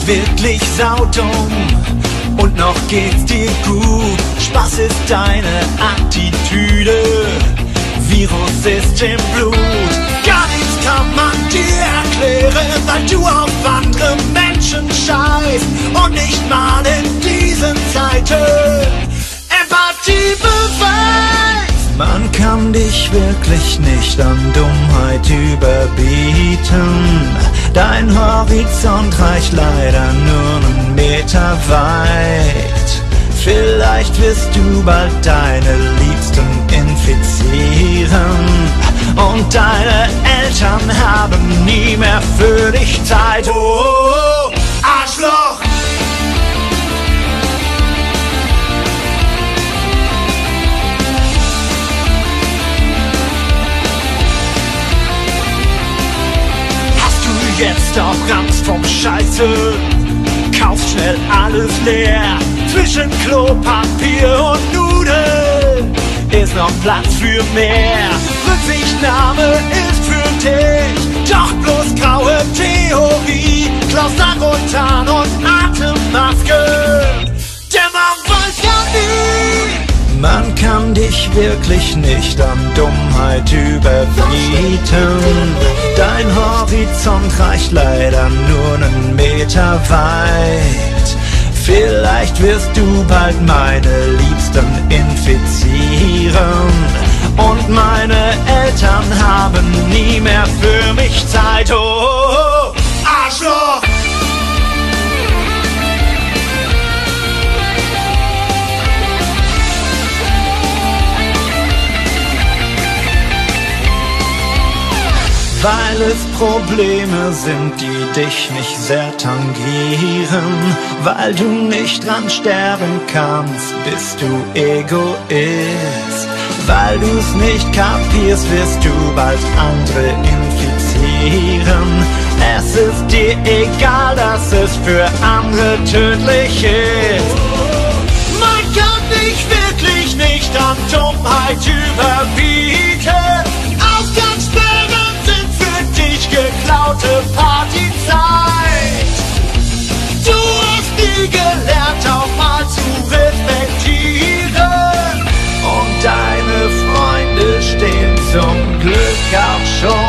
wirklich saudumm und noch geht's dir gut. Spaß ist deine Attitüde, Virus ist im Blut. Gar nichts kann man dir erklären, weil du auf andere Menschen scheißt und nicht mal in diesen Zeiten Empathie beweist. Man kann dich wirklich nicht an Dummheit überbieten. Dein Horizont reicht leider nur 1 Meter weit. Vielleicht wirst du bald deine Liebsten infizieren und deine Eltern haben nie mehr für dich Zeit. Oh, Arschloch! Jetzt auch Angst vom Scheißen, kaufst schnell alles leer. Zwischen Klopapier und Nudeln ist noch Platz für mehr. Rücksichtnahme ist für dich doch bloß graue Theorie. Klaus Sagrotan und Atemmaske, der Mann weiß ja nie. Man kann dich wirklich nicht an Dummheit überbieten. Dein Horizont reicht leider nur 1 Meter weit. Vielleicht wirst du bald meine Liebsten infizieren und meine Eltern haben nie mehr für mich Zeit. Oh, Arschloch! Weil es Probleme sind, die dich nicht sehr tangieren. Weil du nicht dran sterben kannst, bist du Egoist. Weil du's nicht kapierst, wirst du bald andere infizieren. Es ist dir egal, dass es für andere tödlich ist. Man kann dich wirklich nicht an Dummheit überbieten. Ausgangssperren sind für dich geklaute Partyzeit. Du hast nie gelernt, auch mal zu respektieren. Und deine Freunde stehen zum Glück auch schon